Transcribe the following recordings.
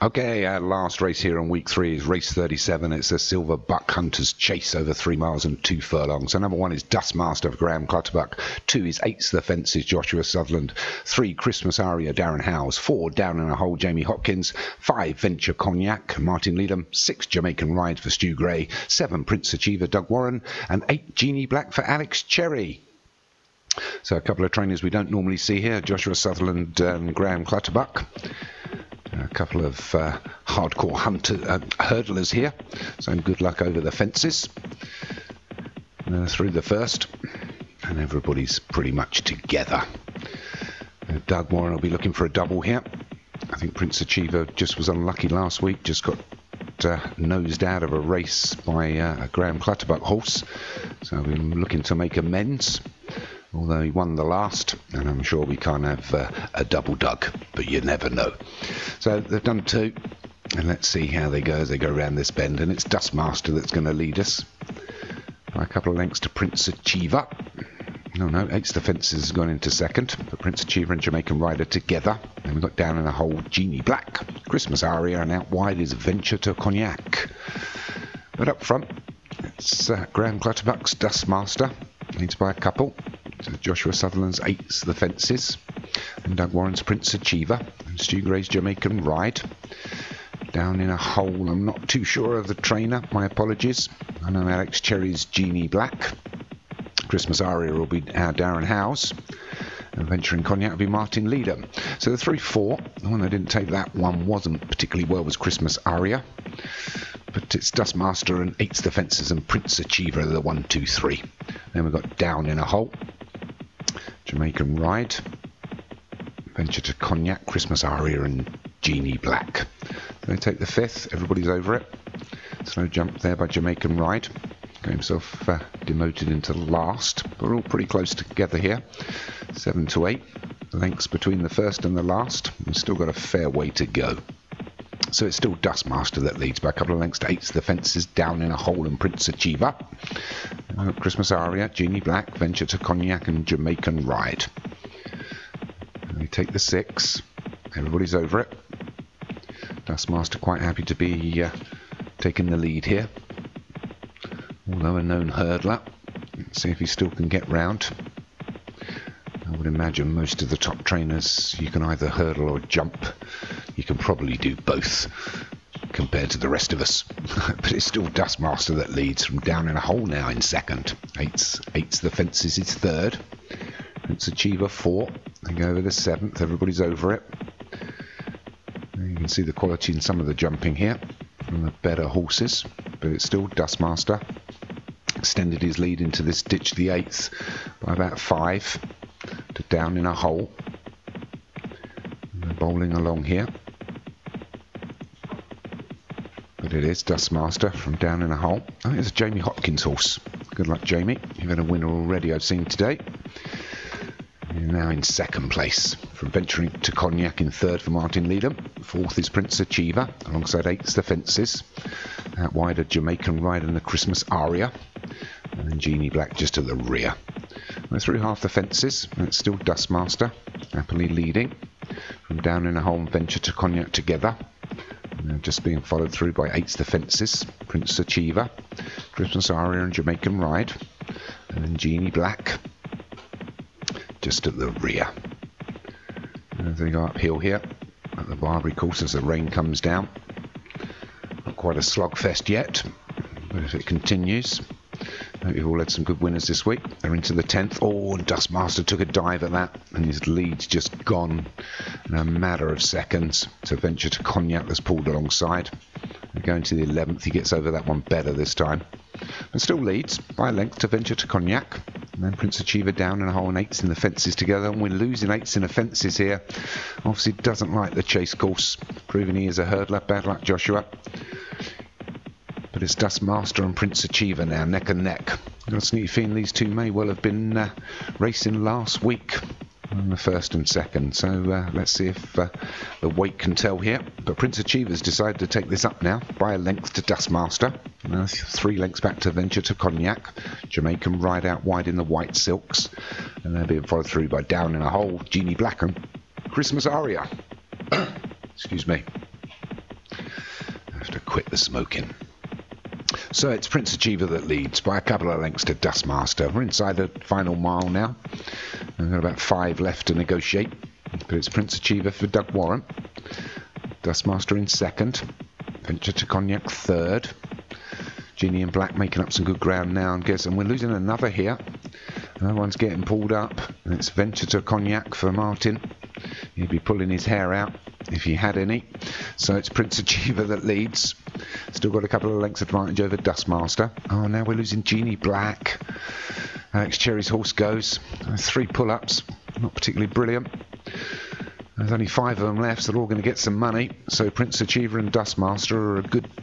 Okay, our last race here on week 3 is race 37. It's a Silver Buck Hunters Chase over 3 miles and 2 furlongs. So number 1 is Dustmaster of Graham Clutterbuck. 2 is Eights the Fences, Joshua Sutherland. 3, Christmas Aria, Darren Howes. 4, Down in a Hole, Jamie Hopkins. 5, Venture Cognac, Martin Leadham. 6, Jamaican Ride for Stu Gray. 7, Prince Achiever, Doug Warren. And 8, Genie Black for Alex Cherry. So a couple of trainers we don't normally see here, Joshua Sutherland and Graham Clutterbuck. A couple of hardcore hurdlers here, so good luck over the fences. Through the first, and everybody's pretty much together. Doug Warren will be looking for a double here. I think Prince Achiever just was unlucky last week, just got nosed out of a race by a Graham Clutterbuck horse, so we're looking to make amends. Although he won the last, and I'm sure we can't have a double Doug, but you never know. So they've done 2, and let's see how they go as they go around this bend. And it's Dustmaster that's going to lead us by a couple of lengths to Prince Achiever. No, Eights the Fences has gone into second, but Prince Achiever and Jamaican Rider together. And we've got Down in a Hole, Genie Black, Christmas Aria, and out wide is Venture to Cognac. But up front, it's Graham Clutterbuck's Dustmaster, leads by a couple. So Joshua Sutherland's Eights the Fences, and Doug Warren's Prince Achiever, and Stu Gray's Jamaican Ride. Down in a Hole, I'm not too sure of the trainer, my apologies. I know Alex Cherry's Genie Black. Christmas Aria will be our Darren Howes, and Venturing Cognac will be Martin Leadham. So the 3-4, the one I didn't take that one wasn't particularly well was Christmas Aria, but it's Dustmaster and Eights the Fences and Prince Achiever, the 1, 2, 3. Then we've got Down in a Hole, Jamaican Ride, Venture to Cognac, Christmas Aria and Genie Black. They take the 5th, everybody's over it. Slow jump there by Jamaican Ride. Got himself demoted into last, but we're all pretty close together here. 7 to 8, lengths between the first and the last. We've still got a fair way to go. So it's still Dustmaster that leads by a couple of lengths to Eights the Fences, Down in a Hole and Prince Achiever. Christmas Aria, Genie Black, Venture to Cognac and Jamaican Ride. And they take the 6. Everybody's over it. Dustmaster quite happy to be taking the lead here. Although a known hurdler. Let's see if he still can get round. I would imagine most of the top trainers, you can either hurdle or jump. You can probably do both compared to the rest of us. But it's still Dustmaster that leads from Down in a Hole now in second. Eights the Fences is third. Prince Achiever 4. They go over the 7th. Everybody's over it. You can see the quality in some of the jumping here from the better horses. But it's still Dustmaster. Extended his lead into this ditch, the 8th, by about 5 to Down in a Hole. And they're bowling along here. But it is Dustmaster from Down in a Hole. I think it's a Jamie Hopkins horse. Good luck, Jamie. You've had a winner already, I've seen today. You're now in second place. From Venturing to Cognac in third for Martin Leadham. 4th is Prince Achiever, alongside Eights the Fences. Out wide are Jamaican Ride and the Christmas Aria. And then Genie Black just at the rear. We're through half the fences, and it's still Dustmaster, happily leading. From Down in a Hole and Venture to Cognac together. And they're just being followed through by Eights the Fences, Prince Achiever, Christmas Aria and Jamaican Ride. And then Genie Black just at the rear. And as they go uphill here at the Barbary course as the rain comes down. Not quite a slogfest yet, but if it continues, I hope you've all had some good winners this week. They're into the 10th. Oh, and Dustmaster took a dive at that, and his lead's just gone in a matter of seconds. So Venture to Cognac that's pulled alongside. And going to the 11th, he gets over that one better this time. But still leads by a length to Venture to Cognac. And then Prince Achiever Down in a Hole and Eights in the Fences together. And we're losing Eights in the Fences here. Obviously doesn't like the chase course, proving he is a hurdler. Bad luck, Joshua. But it's Dustmaster and Prince Achiever now, neck and neck. I've got a sneaky feeling these two may well have been racing last week on the first and second. So let's see if the weight can tell here. But Prince Achiever's decided to take this up now by a length to Dustmaster. 3 lengths back to Venture to Cognac. Jamaican Ride out wide in the white silks. And they're being followed through by Down in a Hole, Genie Black and Christmas Aria. Excuse me. quit the smoking. So it's Prince Achiever that leads by a couple of lengths to Dustmaster. We're inside the final mile now. We've got about 5 left to negotiate. But it's Prince Achiever for Doug Warren. Dustmaster in second. Venture to Cognac third. Genie and Black making up some good ground now. And we're losing another here. Another one's getting pulled up. And it's Venture to Cognac for Martin. He'd be pulling his hair out if he had any. So it's Prince Achiever that leads. Still got a couple of lengths advantage over Dustmaster. Oh, now we're losing Genie Black. Alex Cherry's horse goes. 3 pull-ups. Not particularly brilliant. There's only 5 of them left, so they're all going to get some money. So Prince Achiever and Dustmaster are a good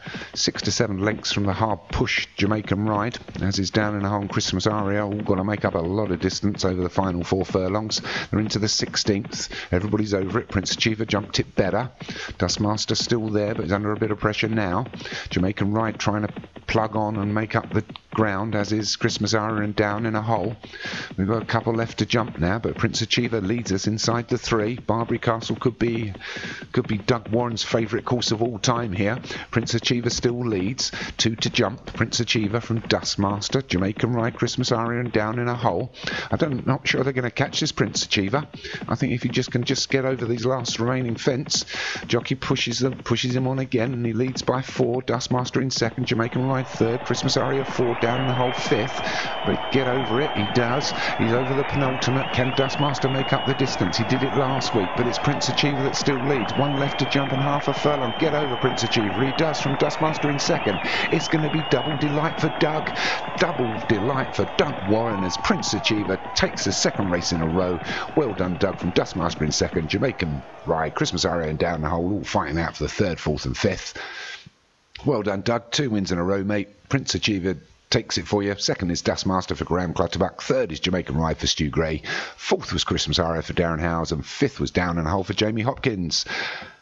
6 to 7 lengths from the hard-push Jamaican Ride, as is Down in the Hole Christmas Aria. All got to make up a lot of distance over the final 4 furlongs. They're into the 16th. Everybody's over it. Prince Achiever jumped it better. Dustmaster still there, but he's under a bit of pressure now. Jamaican Ride trying to plug on and make up the ground, as is Christmas Aria and Down in a Hole. We've got a couple left to jump now, but Prince Achiever leads us inside the 3. Barbary Castle could be Doug Warren's favourite course of all time here. Prince Achiever still leads. 2 to jump. Prince Achiever from Dustmaster, Jamaican Ride, Christmas Aria and Down in a Hole. I'm not sure they're going to catch this Prince Achiever. I think if he can just get over these last remaining fence, jockey pushes him on again, and he leads by 4. Dustmaster in second, Jamaican Ride third, Christmas Aria 4, Down in the Hole 5th. But get over it, he does. He's over the penultimate. Can Dustmaster make up the distance? He did it last week, but it's Prince Achiever that still leads. 1 left to jump and half a furlong. Get over Prince Achiever. He does, from Dustmaster in second. It's going to be double delight for Doug. Double delight for Doug Warren as Prince Achiever takes the 2nd race in a row. Well done, Doug, from Dustmaster in second. Jamaican Ride, Christmas Aria and Down the Hole all fighting out for the 3rd, 4th and 5th. Well done, Doug. 2 wins in a row, mate. Prince Achiever takes it for you. 2nd is Dustmaster for Graham Clutterbuck. 3rd is Jamaican Ride for Stu Gray. 4th was Christmas Aria for Darren Howes. And 5th was Down in a Hole for Jamie Hopkins.